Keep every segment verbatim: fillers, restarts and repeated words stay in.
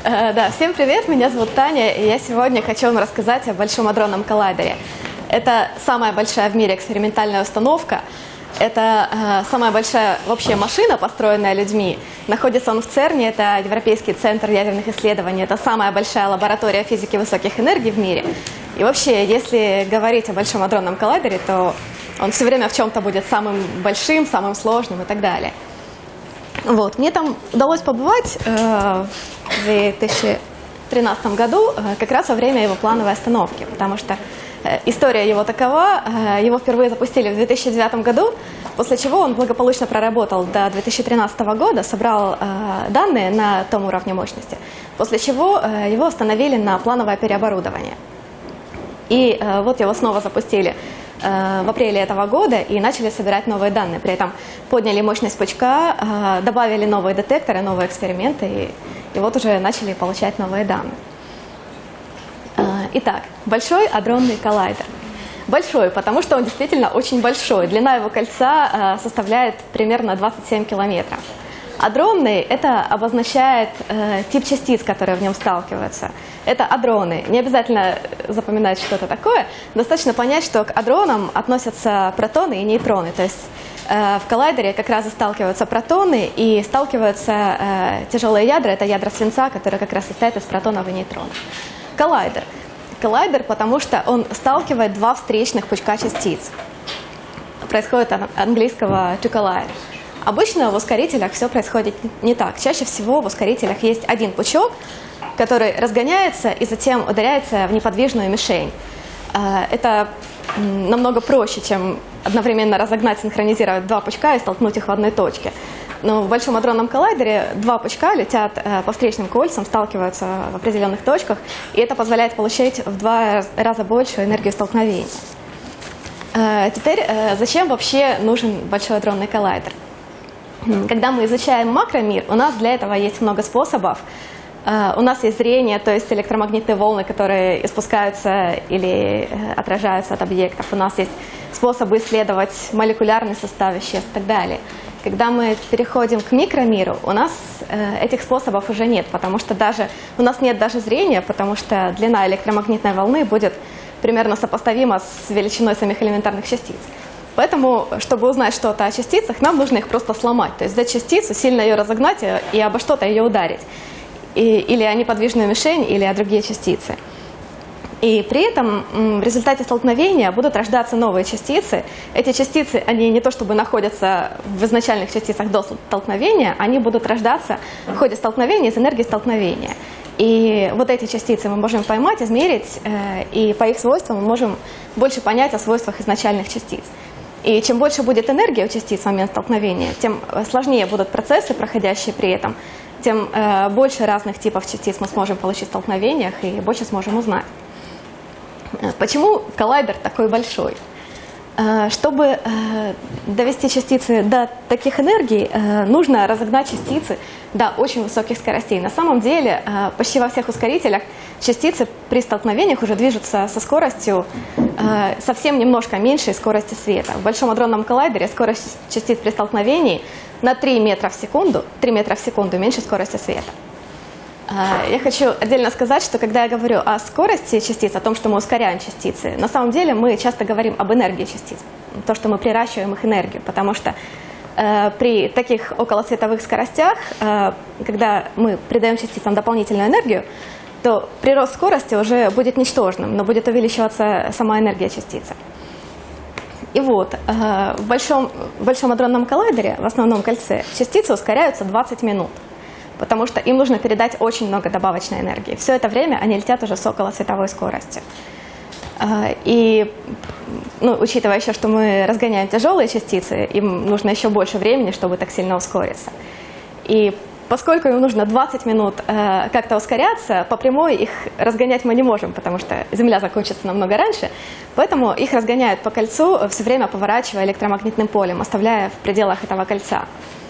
Э, да, всем привет, меня зовут Таня, и я сегодня хочу вам рассказать о Большом адронном коллайдере. Это самая большая в мире экспериментальная установка. Это э, самая большая вообще машина, построенная людьми. Находится он в ЦЕРНе, это Европейский центр ядерных исследований. Это самая большая лаборатория физики высоких энергий в мире. И вообще, если говорить о Большом адронном коллайдере, то он все время в чем-то будет самым большим, самым сложным и так далее. Вот. Мне там удалось побывать э, в две тысячи тринадцатом году, э, как раз во время его плановой остановки, потому что э, история его такова, э, его впервые запустили в две тысячи девятом году, после чего он благополучно проработал до две тысячи тринадцатого года, собрал э, данные на том уровне мощности, после чего э, его установили на плановое переоборудование. И э, вот его снова запустили в апреле этого года и начали собирать новые данные. При этом подняли мощность пучка, добавили новые детекторы, новые эксперименты, и, и вот уже начали получать новые данные. Итак, Большой адронный коллайдер. Большой, потому что он действительно очень большой. Длина его кольца составляет примерно двадцать семь километров. Адронный – это обозначает э, тип частиц, которые в нем сталкиваются. Это адроны. Не обязательно запоминать, что это такое. Достаточно понять, что к адронам относятся протоны и нейтроны. То есть э, в коллайдере как раз и сталкиваются протоны и сталкиваются э, тяжелые ядра. Это ядра свинца, которые как раз состоят из протонов и нейтронов. Коллайдер. Коллайдер, потому что он сталкивает два встречных пучка частиц. Происходит от английского to collide. Обычно в ускорителях все происходит не так. Чаще всего в ускорителях есть один пучок, который разгоняется и затем ударяется в неподвижную мишень. Это намного проще, чем одновременно разогнать, синхронизировать два пучка и столкнуть их в одной точке. Но в Большом адронном коллайдере два пучка летят по встречным кольцам, сталкиваются в определенных точках, и это позволяет получить в два раза большую энергию столкновения. Теперь, зачем вообще нужен Большой адронный коллайдер? Когда мы изучаем макромир, у нас для этого есть много способов. У нас есть зрение, то есть электромагнитные волны, которые испускаются или отражаются от объектов. У нас есть способы исследовать молекулярный состав веществ и так далее. Когда мы переходим к микромиру, у нас этих способов уже нет, потому что даже у нас нет даже зрения, потому что длина электромагнитной волны будет примерно сопоставима с величиной самих элементарных частиц. Поэтому, чтобы узнать что-то о частицах, нам нужно их просто сломать. То есть взять частицу, сильно ее разогнать и обо что-то ее ударить. И, или о неподвижную мишень, или о другие частицы. И при этом в результате столкновения будут рождаться новые частицы. Эти частицы, они не то чтобы находятся в изначальных частицах до столкновения, они будут рождаться в ходе столкновения из энергии столкновения. И вот эти частицы мы можем поймать, измерить, и по их свойствам мы можем больше понять о свойствах изначальных частиц. И чем больше будет энергии у частиц в момент столкновения, тем сложнее будут процессы, проходящие при этом, тем э, больше разных типов частиц мы сможем получить в столкновениях и больше сможем узнать. Почему коллайдер такой большой? Э, чтобы э, довести частицы до таких энергий, э, нужно разогнать частицы до очень высоких скоростей. На самом деле э, почти во всех ускорителях частицы при столкновениях уже движутся со скоростью э, совсем немножко меньшей скорости света. В Большом адронном коллайдере скорость частиц при столкновении на три метра в секунду, три метра в секунду меньше скорости света. Э, я хочу отдельно сказать, что когда я говорю о скорости частиц, о том, что мы ускоряем частицы, на самом деле мы часто говорим об энергии частиц, то, что мы приращиваем их энергию, потому что э, при таких околосветовых скоростях, э, когда мы придаем частицам дополнительную энергию, то прирост скорости уже будет ничтожным, но будет увеличиваться сама энергия частицы. И вот, э, в, большом, в Большом адронном коллайдере, в основном кольце, частицы ускоряются двадцать минут, потому что им нужно передать очень много добавочной энергии. Все это время они летят уже с околосветовой скоростью. Э, и, ну, учитывая еще, что мы разгоняем тяжелые частицы, им нужно еще больше времени, чтобы так сильно ускориться. И поскольку им нужно двадцать минут э, как-то ускоряться, по прямой их разгонять мы не можем, потому что Земля закончится намного раньше, поэтому их разгоняют по кольцу, все время поворачивая электромагнитным полем, оставляя в пределах этого кольца.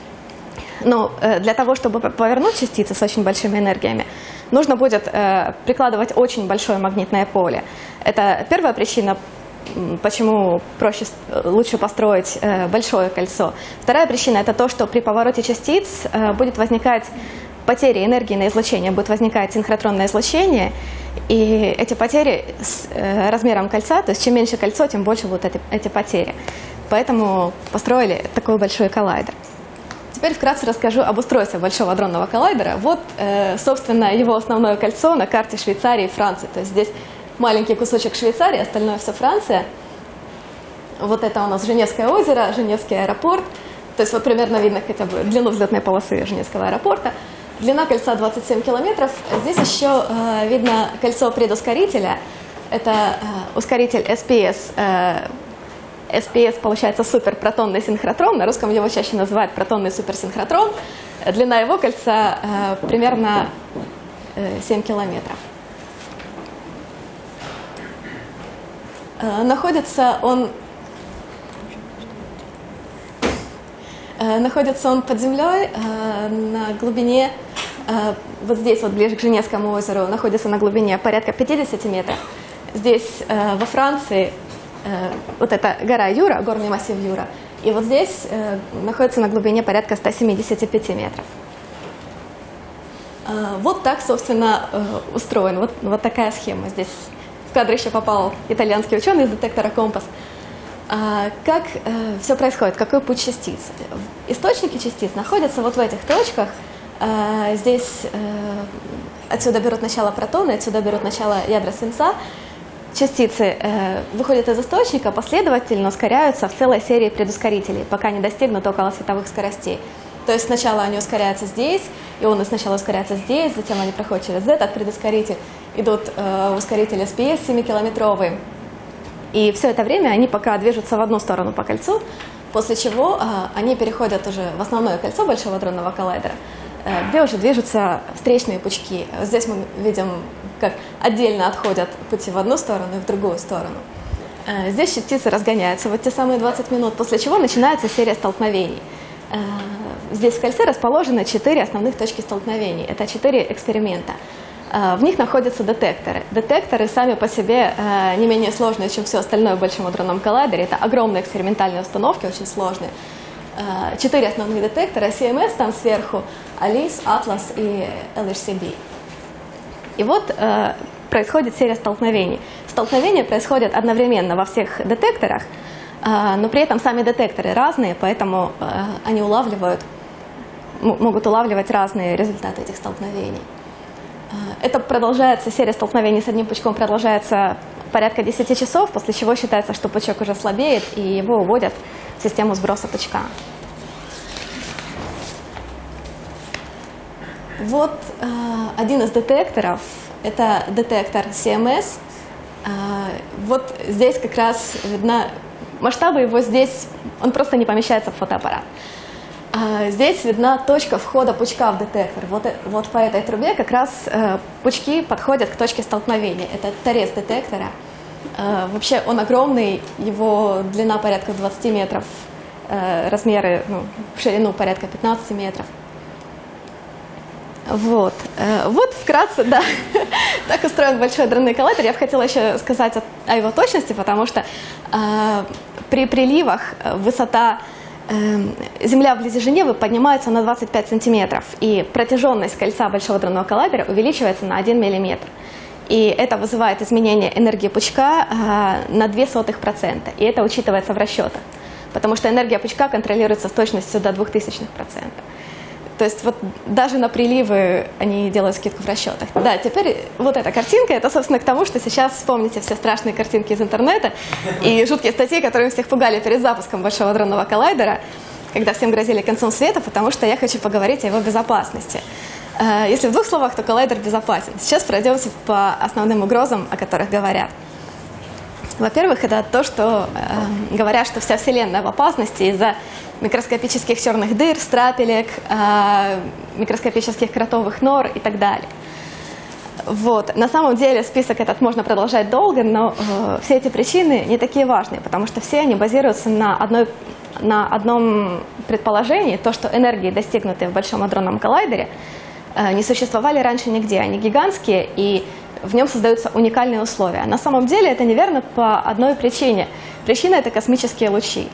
Но э, для того, чтобы повернуть частицы с очень большими энергиями, нужно будет э, прикладывать очень большое магнитное поле. Это первая причина, почему проще, лучше построить э, большое кольцо. Вторая причина – это то, что при повороте частиц э, будет возникать потери энергии на излучение будет возникать синхротронное излучение, и эти потери с э, размером кольца, то есть чем меньше кольцо, тем больше будут эти, эти потери. Поэтому построили такой большой коллайдер. Теперь вкратце расскажу об устройстве Большого адронного коллайдера. Вот, э, собственно, его основное кольцо на карте Швейцарии и Франции. То есть здесь маленький кусочек Швейцарии, остальное все Франция. Вот это у нас Женевское озеро, Женевский аэропорт. То есть вот примерно видно хотя бы длину взлетной полосы Женевского аэропорта. Длина кольца двадцать семь километров. Здесь еще э, видно кольцо предускорителя. Это э, ускоритель эс пи эс. Э, эс пи эс получается суперпротонный синхротрон. На русском его чаще называют протонный суперсинхротрон. Длина его кольца э, примерно э, семь километров. Э, находится он э, находится он под землей э, на глубине, э, вот здесь вот ближе к Женевскому озеру, находится на глубине порядка пятидесяти метров. Здесь э, во Франции вот эта гора Юра, горный массив Юра, и вот здесь э, находится на глубине порядка ста семидесяти пяти метров. Э, вот так, собственно, э, устроен. Вот, вот такая схема. Здесь в кадр еще попал итальянский ученый из детектора «Компас». Э, как э, все происходит? Какой путь частиц? Источники частиц находятся вот в этих точках. Э, здесь э, отсюда берут начало протоны, отсюда берут начало ядра свинца. Частицы э, выходят из источника, последовательно ускоряются в целой серии предускорителей, пока не достигнут около световых скоростей. То есть сначала они ускоряются здесь, ионы сначала ускоряются здесь, затем они проходят через этот предускоритель, идут э, в ускоритель эс пи эс семикилометровый. И все это время они пока движутся в одну сторону по кольцу, после чего э, они переходят уже в основное кольцо Большого адронного коллайдера, э, где уже движутся встречные пучки. Здесь мы видим, как отдельно отходят пути в одну сторону и в другую сторону. Здесь частицы разгоняются вот те самые двадцать минут, после чего начинается серия столкновений. Здесь в кольце расположены четыре основных точки столкновений. Это четыре эксперимента. В них находятся детекторы. Детекторы сами по себе не менее сложные, чем все остальное в Большом адронном коллайдере. Это огромные экспериментальные установки, очень сложные. Четыре основных детектора: си эм эс там сверху, Alice, Atlas и эл эйч си би. И вот э, происходит серия столкновений. Столкновения происходят одновременно во всех детекторах, э, но при этом сами детекторы разные, поэтому э, они улавливают, могут улавливать разные результаты этих столкновений. Э, это продолжается, серия столкновений с одним пучком продолжается порядка десяти часов, после чего считается, что пучок уже слабеет, и его уводят в систему сброса пучка. Вот э, один из детекторов, это детектор си эм эс. Э, вот здесь как раз видно, масштабы его здесь, он просто не помещается в фотоаппарат. Э, здесь видна точка входа пучка в детектор. Вот, вот по этой трубе как раз э, пучки подходят к точке столкновения. Это торец детектора. Э, вообще он огромный, его длина порядка двадцати метров, э, размеры, ну, в ширину порядка пятнадцати метров. Вот, вот вкратце, да, так устроен Большой адронный коллайдер. Я бы хотела еще сказать о, о его точности, потому что э, при приливах высота э, Земля вблизи Женевы поднимается на двадцать пять сантиметров, и протяженность кольца Большого адронного коллайдера увеличивается на один миллиметр. И это вызывает изменение энергии пучка э, на две сотых процента, и это учитывается в расчетах, потому что энергия пучка контролируется с точностью до двух тысячных процента. То есть вот даже на приливы они делают скидку в расчетах. Да, теперь вот эта картинка, это, собственно, к тому, что сейчас вспомните все страшные картинки из интернета и жуткие статьи, которые всех пугали перед запуском Большого адронного коллайдера, когда всем грозили концом света, потому что я хочу поговорить о его безопасности. Если в двух словах, то коллайдер безопасен. Сейчас пройдемся по основным угрозам, о которых говорят. Во-первых, это то, что э, говорят, что вся Вселенная в опасности из-за микроскопических черных дыр, страпелек, э, микроскопических кротовых нор и так далее. Вот. На самом деле список этот можно продолжать долго, но э, все эти причины не такие важные, потому что все они базируются на, одной, на одном предположении, то, что энергии, достигнутые в Большом адронном коллайдере, э, не существовали раньше нигде. Они гигантские, и в нем создаются уникальные условия. На самом деле это неверно по одной причине. Причина – это космические лучи.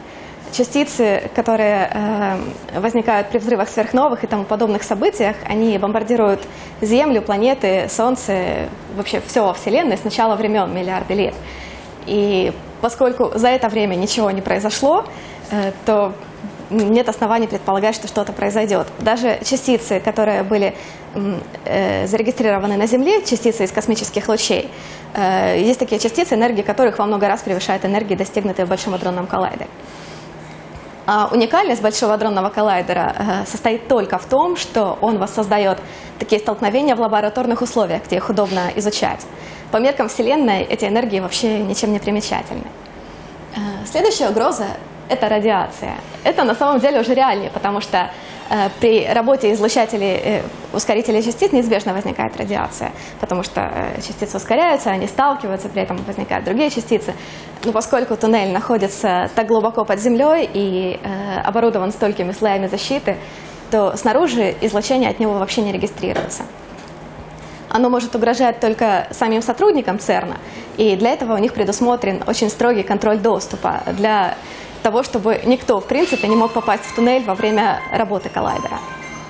частицы, которые э, возникают при взрывах сверхновых и тому подобных событиях, они бомбардируют Землю, планеты, Солнце, вообще все во Вселенной с начала времен, миллиарды лет. И поскольку за это время ничего не произошло, э, то нет оснований предполагать, что что-то произойдет. Даже частицы, которые были э, зарегистрированы на Земле, частицы из космических лучей, э, есть такие частицы, энергии которых во много раз превышает энергии, достигнутые в Большом адронном коллайдере. А уникальность Большого адронного коллайдера э, состоит только в том, что он воссоздает такие столкновения в лабораторных условиях, где их удобно изучать. По меркам Вселенной эти энергии вообще ничем не примечательны. Э, следующая угроза – это радиация. Это на самом деле уже реальнее, потому что э, при работе излучателей, э, ускорителей частиц неизбежно возникает радиация, потому что э, частицы ускоряются, они сталкиваются, при этом возникают другие частицы. Но поскольку туннель находится так глубоко под землей и э, оборудован столькими слоями защиты, то снаружи излучение от него вообще не регистрируется. Оно может угрожать только самим сотрудникам ЦЕРНа, и для этого у них предусмотрен очень строгий контроль доступа для того, чтобы никто, в принципе, не мог попасть в туннель во время работы коллайдера.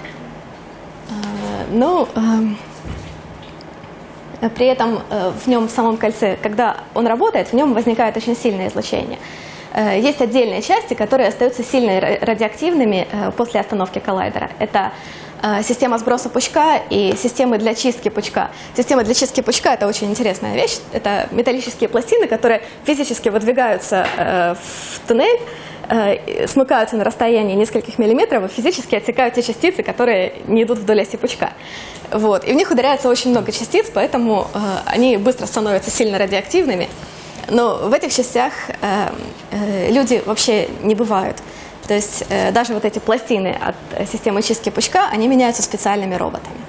Ну, при этом в нем, в самом кольце, когда он работает, в нем возникает очень сильное излучение. Есть отдельные части, которые остаются сильно радиоактивными после остановки коллайдера. Это система сброса пучка и системы для чистки пучка. Система для чистки пучка – это очень интересная вещь. Это металлические пластины, которые физически выдвигаются в туннель, смыкаются на расстоянии нескольких миллиметров и физически отсекают те частицы, которые не идут вдоль оси пучка. Вот. И в них ударяется очень много частиц, поэтому они быстро становятся сильно радиоактивными. Но в этих частях люди вообще не бывают. То есть э, даже вот эти пластины от системы чистки пучка, они меняются специальными роботами.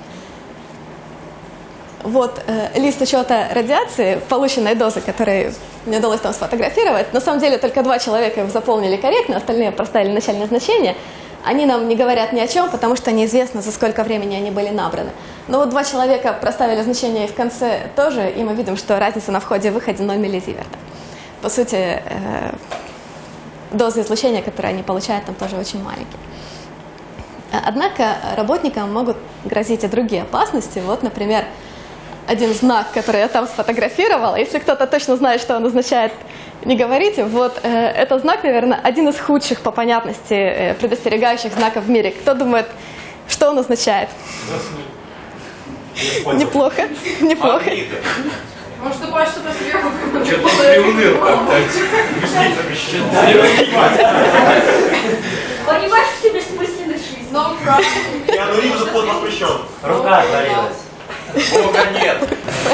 Вот э, лист учета радиации, полученной дозы, которую мне удалось там сфотографировать. На самом деле только два человека его заполнили корректно, остальные проставили начальное значение. Они нам не говорят ни о чем, потому что неизвестно, за сколько времени они были набраны. Но вот два человека проставили значение и в конце тоже, и мы видим, что разница на входе и выходе ноль миллизиверта. По сути, э, дозы излучения, которые они получают, там тоже очень маленькие. Однако работникам могут грозить и другие опасности. Вот, например, один знак, который я там сфотографировала. Если кто-то точно знает, что он означает, не говорите. Вот э, этот знак, наверное, один из худших по понятности э, предостерегающих знаков в мире. Кто думает, что он означает? Неплохо, неплохо. Может, ты бачишь что-то сверху? Что-то приуныл как-то. Ресницами щенки. Понимаешь, в себе смысленный жизнь. No problem. Я говорю, что вход воспрещен. Рука отвалилась. Бога нет.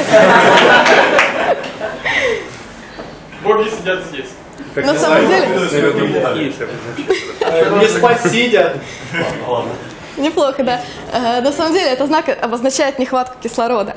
Боги сидят здесь. На самом деле... Не спать сидя. Ладно. Неплохо, да. Э, на самом деле это знак обозначает нехватку кислорода.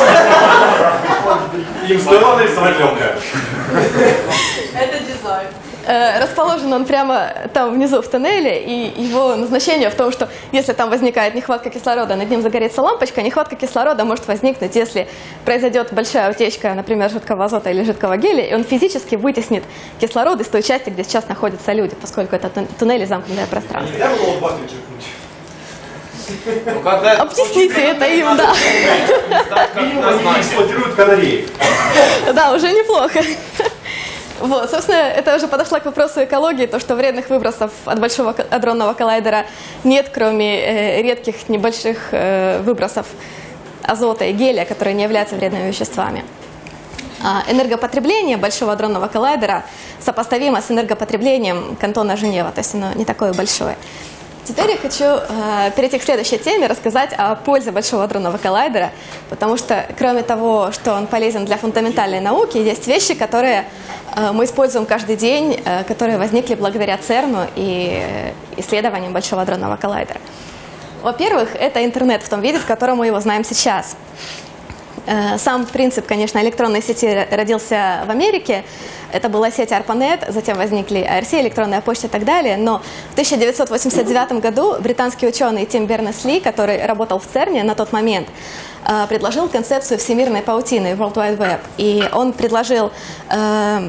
Им стоило нарисовать легкое. Это дизайн. Э, расположен он прямо там внизу в тоннеле, и его назначение в том, что если там возникает нехватка кислорода, над ним загорится лампочка, нехватка кислорода может возникнуть, если произойдет большая утечка, например, жидкого азота или жидкого гелия, и он физически вытеснит кислород из той части, где сейчас находятся люди, поскольку это туннель и замкнутое пространство. Нельзя было вот бак черкнуть? Ну, когда Объясните это им, да. Эксплуатируют канареи. Да, уже неплохо. Вот, собственно, это уже подошло к вопросу экологии, то, что вредных выбросов от Большого адронного коллайдера нет, кроме э, редких небольших э, выбросов азота и гелия, которые не являются вредными веществами. А энергопотребление Большого адронного коллайдера сопоставимо с энергопотреблением кантона Женева, то есть оно не такое большое. Теперь я хочу э, перейти к следующей теме, рассказать о пользе Большого адронного коллайдера, потому что, кроме того, что он полезен для фундаментальной науки, есть вещи, которые э, мы используем каждый день, э, которые возникли благодаря ЦЕРНу и э, исследованиям Большого адронного коллайдера. Во-первых, это интернет в том виде, в котором мы его знаем сейчас. Э, сам принцип, конечно, электронной сети родился в Америке. Это была сеть ARPANET, затем возникли ай ар си, электронная почта и так далее. Но в тысяча девятьсот восемьдесят девятом году британский ученый Тим Бернес-Ли, который работал в ЦЕРНе на тот момент, предложил концепцию всемирной паутины, World Wide Web. И он предложил э,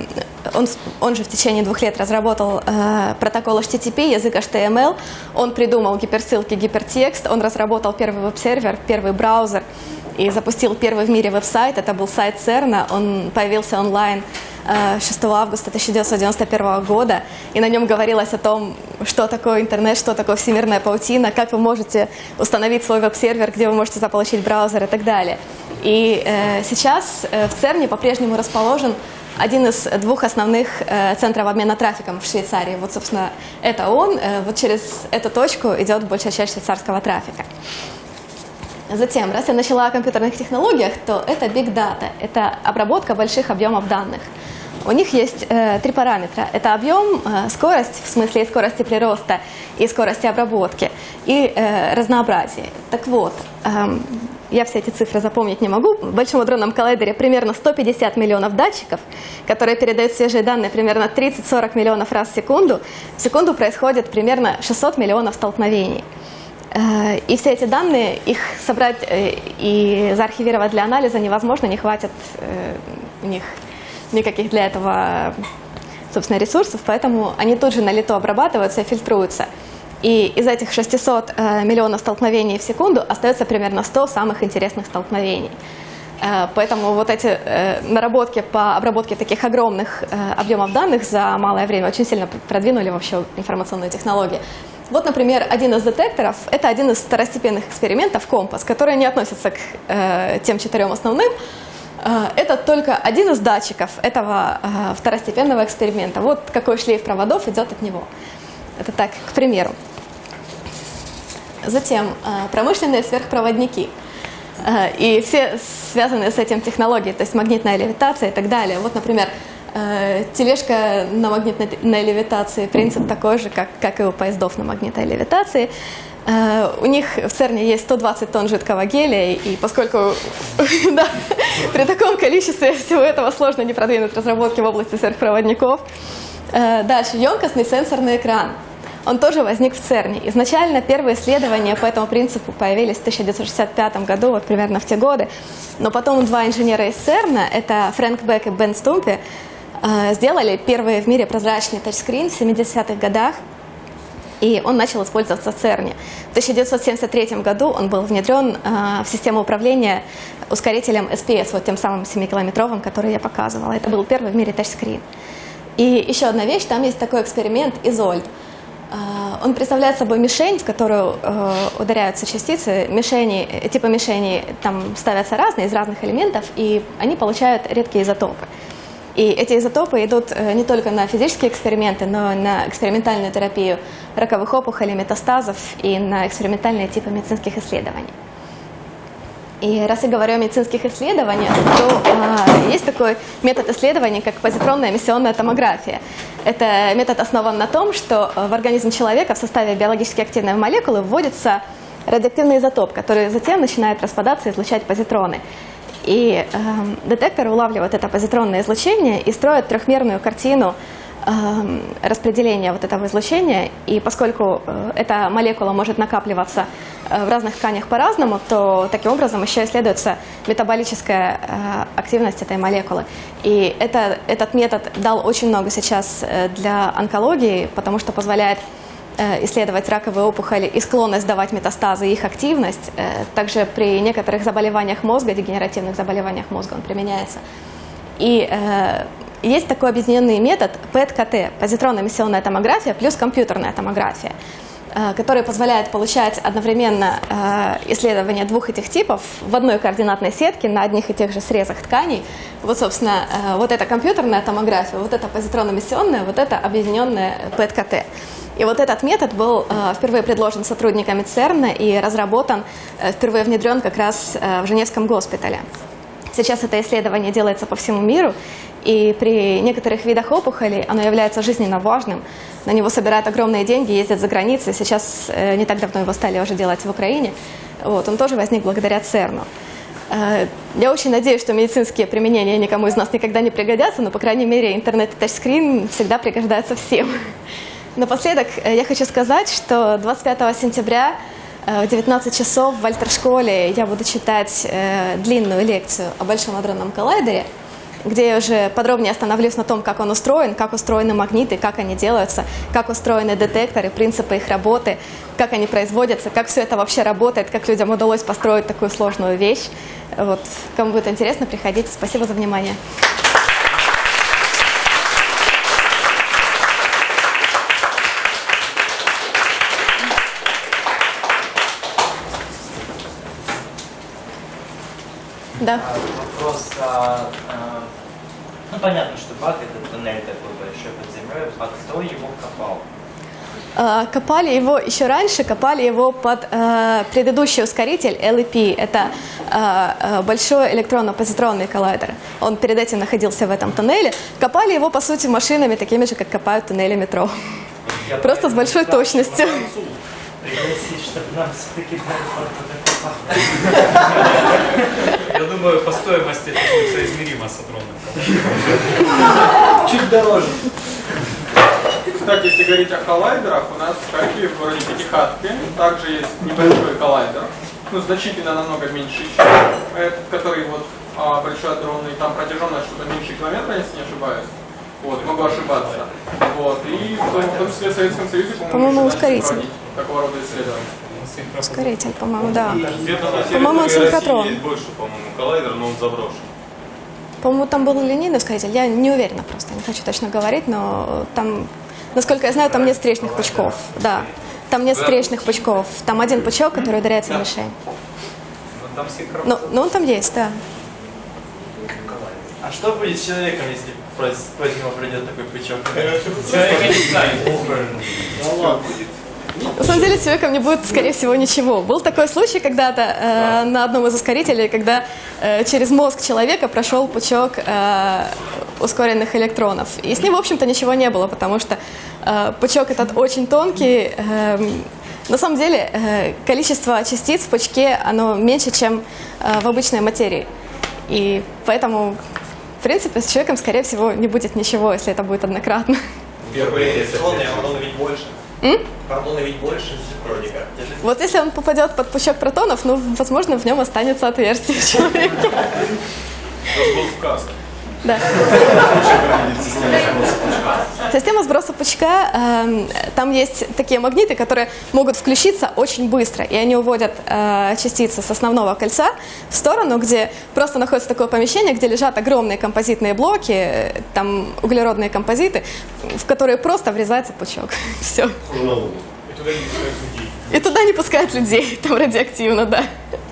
он, он же в течение двух лет разработал э, протокол эйч ти ти пи, язык эйч ти эм эл, он придумал гиперссылки, гипертекст, он разработал первый веб-сервер, первый браузер и запустил первый в мире веб-сайт, это был сайт церна, он появился онлайн шестого августа тысяча девятьсот девяносто первого года, и на нем говорилось о том, что такое интернет, что такое всемирная паутина, как вы можете установить свой веб-сервер, где вы можете заполучить браузер и так далее. И э, сейчас э, в церне по-прежнему расположен один из двух основных э, центров обмена трафиком в Швейцарии. Вот, собственно, это он. Э, вот через эту точку идет большая часть швейцарского трафика. Затем, раз я начала о компьютерных технологиях, то это Big Data. Это обработка больших объемов данных. У них есть э, три параметра. Это объем, э, скорость, в смысле и скорости прироста, и скорости обработки, и э, разнообразие. Так вот, э, я все эти цифры запомнить не могу. В Большом адронном коллайдере примерно сто пятьдесят миллионов датчиков, которые передают свежие данные примерно тридцать-сорок миллионов раз в секунду. В секунду происходит примерно шестьсот миллионов столкновений. И все эти данные, их собрать и заархивировать для анализа невозможно, не хватит у них никаких для этого, собственно, ресурсов, поэтому они тут же на лету обрабатываются и фильтруются. И из этих шестисот миллионов столкновений в секунду остается примерно сто самых интересных столкновений. Поэтому вот эти наработки по обработке таких огромных объемов данных за малое время очень сильно продвинули вообще информационные технологии. Вот, например, один из детекторов – это один из второстепенных экспериментов, компас, который не относится к э, тем четырем основным. Э, это только один из датчиков этого э, второстепенного эксперимента. Вот какой шлейф проводов идет от него. Это так, к примеру. Затем э, промышленные сверхпроводники. Э, и все связанные с этим технологии, то есть магнитная левитация и так далее. Вот, например, тележка на магнитной левитации, принцип такой же, как, как и у поездов на магнитной левитации. У них в церне есть сто двадцать тонн жидкого гелия, и поскольку да, при таком количестве всего этого сложно не продвинуть разработки в области сверхпроводников. Дальше, емкостный сенсорный экран. Он тоже возник в церне. Изначально первые исследования по этому принципу появились в тысяча девятьсот шестьдесят пятом году, вот примерно в те годы. Но потом два инженера из церна, это Фрэнк Бек и Бен Стумпи, сделали первый в мире прозрачный тачскрин в семидесятых годах, и он начал использоваться в церне. В тысяча девятьсот семьдесят третьем году он был внедрен в систему управления ускорителем эс пи эс, вот тем самым семикилометровым, который я показывала. Это был первый в мире тачскрин. И еще одна вещь, там есть такой эксперимент Изольд. Он представляет собой мишень, в которую ударяются частицы. Мишени, типа мишеней там ставятся разные, из разных элементов, и они получают редкие изотопы. И эти изотопы идут не только на физические эксперименты, но и на экспериментальную терапию раковых опухолей, метастазов и на экспериментальные типы медицинских исследований. И раз я говорю о медицинских исследованиях, то а, есть такой метод исследований, как позитронная эмиссионная томография. Это метод основан на том, что в организм человека в составе биологически активной молекулы вводится радиоактивный изотоп, который затем начинает распадаться и излучать позитроны. И э, детектор улавливает это позитронное излучение и строит трехмерную картину э, распределения вот этого излучения. И поскольку э, эта молекула может накапливаться э, в разных тканях по-разному, то таким образом еще исследуется метаболическая э, активность этой молекулы. И это, этот метод дал очень много сейчас для онкологии, потому что позволяет исследовать раковые опухоли и склонность давать метастазы, их активность. Также при некоторых заболеваниях мозга, дегенеративных заболеваниях мозга он применяется. И э, есть такой объединенный метод пэ и ти ка тэ, позитронно-эмиссионная томография плюс компьютерная томография, э, который позволяет получать одновременно э, исследования двух этих типов в одной координатной сетке на одних и тех же срезах тканей. Вот, собственно, э, вот эта компьютерная томография, вот эта позитронно-эмиссионная, вот это объединенная пэ и ти ка тэ. И вот этот метод был э, впервые предложен сотрудниками церна и разработан, э, впервые внедрен как раз э, в Женевском госпитале. Сейчас это исследование делается по всему миру, и при некоторых видах опухолей оно является жизненно важным. На него собирают огромные деньги, ездят за границей. Сейчас, э, не так давно его стали уже делать в Украине. Вот, он тоже возник благодаря церну. Э, я очень надеюсь, что медицинские применения никому из нас никогда не пригодятся, но, по крайней мере, интернет и тачскрин всегда пригождаются всем. Напоследок я хочу сказать, что двадцать пятого сентября в девятнадцать часов в Альтер-школе я буду читать длинную лекцию о Большом адронном коллайдере. где я уже подробнее остановлюсь на том, как он устроен, как устроены магниты, как они делаются, как устроены детекторы, принципы их работы, как они производятся, как все это вообще работает, как людям удалось построить такую сложную вещь. Вот. Кому будет интересно, приходите. Спасибо за внимание. Да. Вопрос, а, а, ну понятно, что бак это туннель такой большой под землей, а кто его копал? Копали его еще раньше, копали его под э, предыдущий ускоритель эл и пи, это э, большой электронно-позитронный коллайдер. Он перед этим находился в этом туннеле. Копали его, по сути, машинами, такими же, как копают туннели метро. Я Просто с большой точностью. Пригласить, чтобы нам все-таки Я думаю, по стоимости это будет соизмеримо с адронным. чуть дороже. Кстати, если говорить о коллайдерах, у нас в Харькове в городе Пятихатке также есть небольшой коллайдер, ну, значительно намного меньше, чем этот, который вот а, большой адронный, там протяженность что-то меньше километра, если не ошибаюсь. Вот, могу ошибаться. Вот, и в том, в том числе в Советском Союзе, по-моему, ускоритель. Такого рода исследования. Ускоритель, по-моему, да. По-моему, он синхротрон. Есть больше, по-моему, коллайдер, но он заброшен. По-моему, там был линейный ускоритель, я не уверена просто, не хочу точно говорить, но там, насколько я знаю, там нет встречных пучков, да. Там нет встречных пучков, там один пучок, который ударяется в мишень. Но, но он там есть, да. А что будет с человеком, если против него придет такой пучок? Человека не станет. На самом деле с человеком не будет, скорее всего, ничего. Был такой случай когда-то э, на одном из ускорителей, когда э, через мозг человека прошел пучок э, ускоренных электронов. И с ним, в общем-то, ничего не было, потому что э, пучок этот очень тонкий. Э, на самом деле э, количество частиц в пучке, оно меньше, чем э, в обычной материи. И поэтому, в принципе, с человеком, скорее всего, не будет ничего, если это будет однократно. Первые электроны, а он ведь больше. М? Протоны ведь больше вроде как. Вот если он попадет под пучок протонов, ну, возможно, в нем останется отверстие человека. Это был вказ. Да. Система сброса пучка, э, там есть такие магниты, которые могут включиться очень быстро, и они уводят э, частицы с основного кольца в сторону, где просто находится такое помещение, где лежат огромные композитные блоки, э, там углеродные композиты, в которые просто врезается пучок. Все. И туда не пускают людей. И туда не пускают людей, там радиоактивно, да.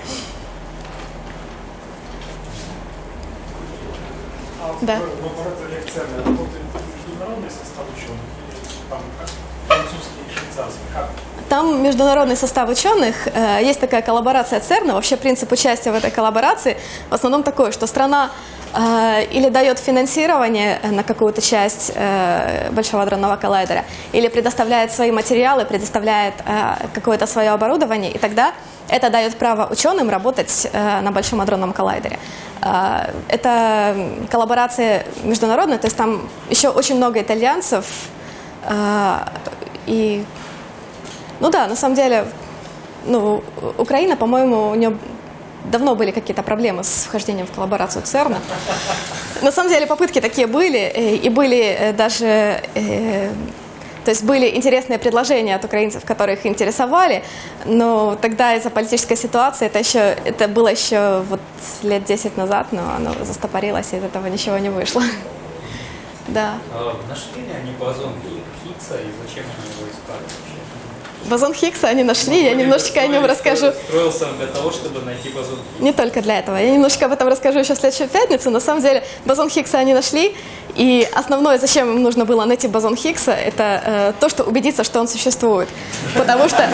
Да. В лабораториях ЦЕРНа работает международный состав ученых? Там французский и швейцарский? Как? Там международный состав ученых, э, есть такая коллаборация ЦЕРНа. Вообще принцип участия в этой коллаборации в основном такой, что страна э, или дает финансирование на какую-то часть э, Большого адронного коллайдера, или предоставляет свои материалы, предоставляет э, какое-то свое оборудование, и тогда это дает право ученым работать э, на Большом адронном коллайдере. Э, это коллаборация международная, то есть там еще очень много итальянцев. Э, и, ну да, на самом деле, ну, Украина, по-моему, у нее давно были какие-то проблемы с вхождением в коллаборацию ЦЕРНа. На самом деле попытки такие были, и были даже... Э, То есть были интересные предложения от украинцев, которые их интересовали, но тогда из-за политической ситуации, это, еще, это было еще вот лет десять назад, но оно застопорилось, и из этого ничего не вышло. Да. А, нашли ли они бозон Хиггса и зачем они его искали вообще? Бозон Хиггса они нашли, я немножечко о нем расскажу. Строился он для того, чтобы найти бозон Хиггса. Не только для этого. Я немножко об этом расскажу еще в следующую пятницу. На самом деле бозон Хиггса они нашли, и основное, зачем им нужно было найти бозон Хиггса, это э, то, что убедиться, что он существует. Потому что...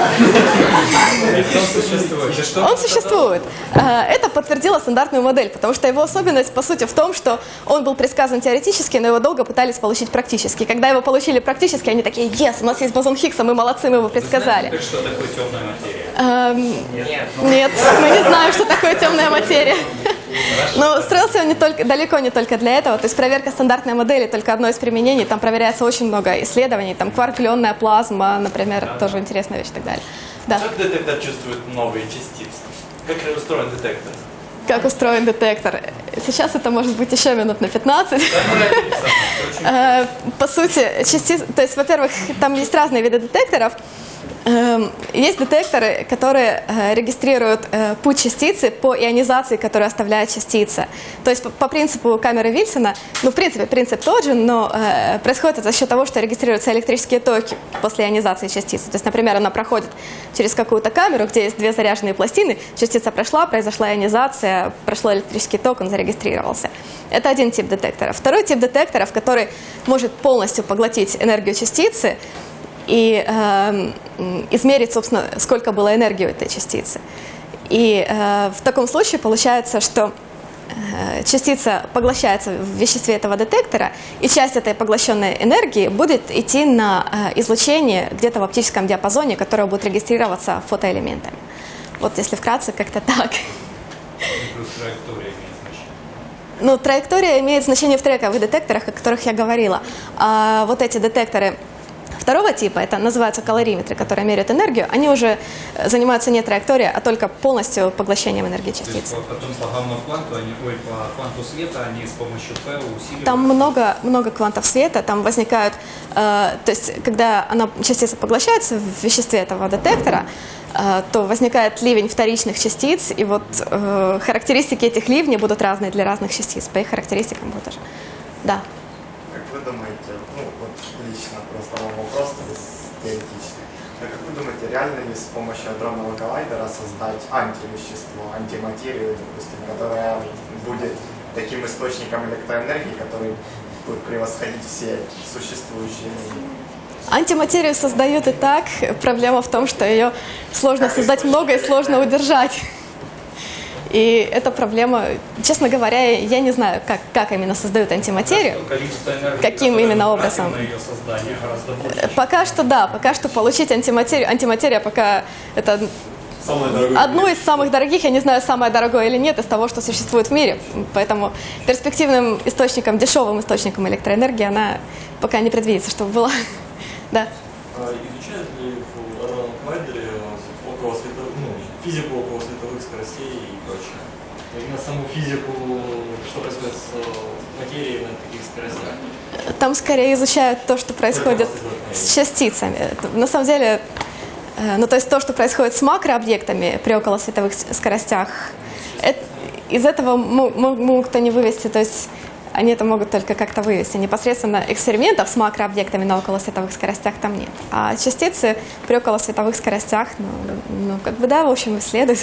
Он существует. Это подтвердило стандартную модель, потому что его особенность, по сути, в том, что он был предсказан теоретически, но его долго пытались получить практически. Когда его получили практически, они такие: «Ес, у нас есть бозон Хиггса, мы молодцы, мы его предсказали». Знаете, что такое темная материя? Эм, нет. Нет, мы не знаем, что такое темная материя. Но строился он не только, далеко не только для этого. То есть проверка стандартной модели только одно из применений. Там проверяется очень много исследований. Там кварк-ионная плазма, например, да, тоже интересная вещь и так далее. Да. Как детектор чувствует новые частицы? Как устроен детектор? как устроен детектор. Сейчас это может быть еще минут на пятнадцать. По сути, частицы, то есть, во-первых, там есть разные виды детекторов. Есть детекторы, которые регистрируют путь частицы по ионизации, которую оставляет частица. То есть по принципу камеры Вильсона, ну в принципе принцип тот же, но происходит это за счет того, что регистрируются электрические токи после ионизации частицы. То есть, например, она проходит через какую-то камеру, где есть две заряженные пластины, частица прошла, произошла ионизация, прошел электрический ток, он зарегистрировался. Это один тип детектора. Второй тип детекторов, который может полностью поглотить энергию частицы и э, измерить, собственно, сколько было энергии у этой частицы. И э, в таком случае получается, что э, частица поглощается в веществе этого детектора, и часть этой поглощенной энергии будет идти на э, излучение где-то в оптическом диапазоне, которое будет регистрироваться фотоэлементами. Вот если вкратце, как-то так. Плюс траектория имеет значение. Ну, траектория имеет значение в трековых детекторах, о которых я говорила. А вот эти детекторы второго типа, это называются калориметры, которые меряют энергию, они уже занимаются не траекторией, а только полностью поглощением энергии частицы. Потом по гамма-кванту, они, ой, по кванту света, они с помощью П усиливают. Там много, много квантов света, там возникают, э, то есть когда она, частица поглощается в веществе этого детектора, э, то возникает ливень вторичных частиц, и вот э, характеристики этих ливней будут разные для разных частиц, по их характеристикам будет тоже. Да. Как вы думаете, ну вот лично просто вопрос теоретический, а как вы думаете, реально ли с помощью адронного коллайдера создать антивещество, антиматерию, допустим, которая будет таким источником электроэнергии, который будет превосходить все существующие энергии? Антиматерию создают и так, проблема в том, что ее сложно Как создать много и сложно удержать. И эта проблема, честно говоря, я не знаю, как, как именно создают антиматерию, каким именно образом. На ее создание гораздо больше. Пока что да, пока что получить антиматерию, антиматерия пока это одно из самых дорогих, я не знаю, самое дорогое или нет, из того, что существует в мире. Поэтому перспективным источником, дешевым источником электроэнергии она пока не предвидится, чтобы была. Да. Изучают ли в адронном коллайдере около световых, ну, физику около световых скоростей и прочее? Именно саму физику, что происходит с материей на таких скоростях? Там скорее изучают то, что происходит с частицами. На самом деле, ну то есть то, что происходит с макрообъектами при околосветовых скоростях, это, из этого могут они вывести, то есть они это могут только как-то вывести. Непосредственно экспериментов с макрообъектами на околосветовых скоростях там нет. А частицы при околосветовых скоростях, ну, ну как бы да, в общем, исследуют.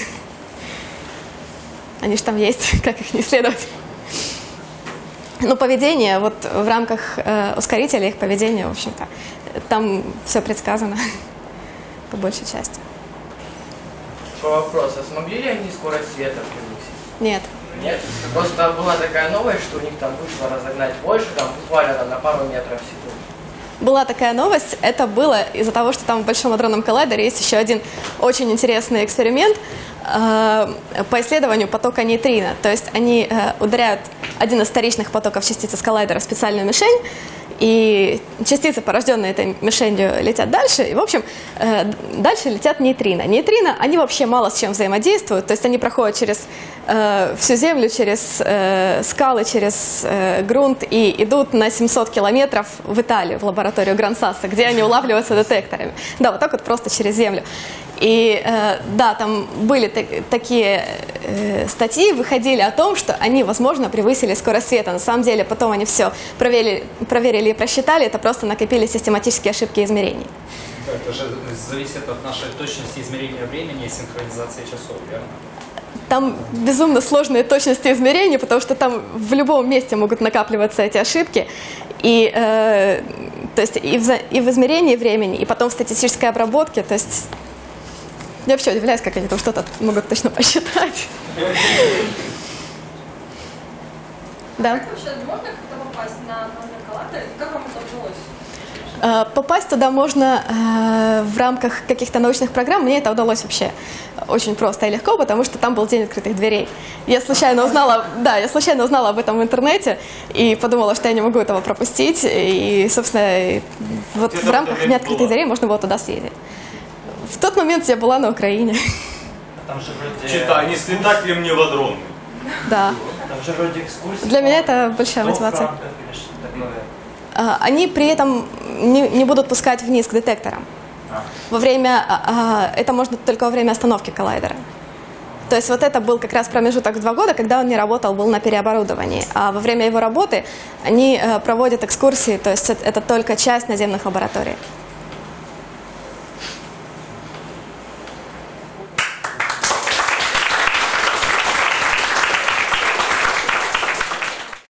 Они же там есть, как их не исследовать. Ну, поведение, вот в рамках э, ускорителя их поведение, в общем-то, там все предсказано по большей части. Вопрос, а смогли ли они скорость света превысить? Нет. Нет? Просто была такая новость, что у них там вышло разогнать больше, там буквально там, на пару метров в секунду. Была такая новость, это было из-за того, что там в Большом адронном коллайдере есть еще один очень интересный эксперимент э, по исследованию потока нейтрино. То есть они э, ударяют один из вторичных потоков частицы с коллайдера в специальную мишень, и частицы, порожденные этой мишенью, летят дальше, и, в общем, э, дальше летят нейтрино. Нейтрино, они вообще мало с чем взаимодействуют, то есть они проходят через э, всю Землю, через э, скалы, через э, грунт и идут на семьсот километров в Италию, в лабораторию Гран-Сасса, где они улавливаются детекторами. Да, вот так вот просто через Землю. И э, да, там были так, такие э, статьи, выходили о том, что они, возможно, превысили скорость света. На самом деле, потом они все проверили, проверили и просчитали, это просто накопили систематические ошибки измерений. Да, это же зависит от нашей точности измерения времени и синхронизации часов, верно? Там безумно сложные точности измерений, потому что там в любом месте могут накапливаться эти ошибки. И, э, то есть и, в, и в измерении времени, и потом в статистической обработке. То есть я вообще удивляюсь, как они там что-то могут точно посчитать. Да. Как вообще можно как-то попасть на адронный коллайдер? Как вам это удалось? Попасть туда можно э, в рамках каких-то научных программ. Мне это удалось вообще очень просто и легко, потому что там был день открытых дверей. Я случайно узнала, да, я случайно узнала об этом в интернете и подумала, что я не могу этого пропустить. И, собственно, вот в рамках дня открытых дверей можно было туда съездить. В тот момент я была на Украине. Там же вроде... Чисто, а не слетать ли мне в адронный? Да. Там же вроде экскурсии. Для меня это большая сто мотивация. франков или что такое. А, Они при этом не, не будут пускать вниз к детекторам. А. Во время, а, а, это можно только во время остановки коллайдера. То есть вот это был как раз промежуток в два года, когда он не работал, был на переоборудовании. А во время его работы они э, проводят экскурсии, то есть это, это только часть наземных лабораторий.